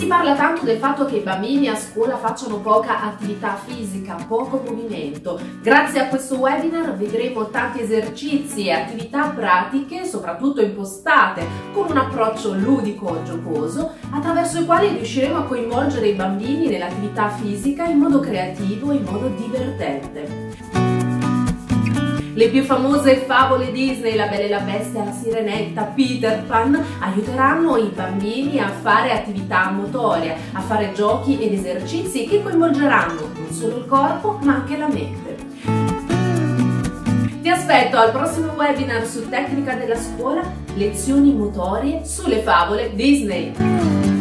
parla tanto del fatto che i bambini a scuola facciano poca attività fisica, poco movimento. Grazie a questo webinar vedremo tanti esercizi e attività pratiche, soprattutto impostate con un approccio ludico giocoso, attraverso i quali riusciremo a coinvolgere i bambini nell'attività fisica in modo creativo e in modo divertente. Le più famose favole Disney, La Bella e la Bestia, La Sirenetta, Peter Pan, aiuteranno i bambini a fare attività motoria, a fare giochi ed esercizi che coinvolgeranno non solo il corpo ma anche la mente. Ti aspetto al prossimo webinar su tecnica della scuola, lezioni motorie sulle favole Disney.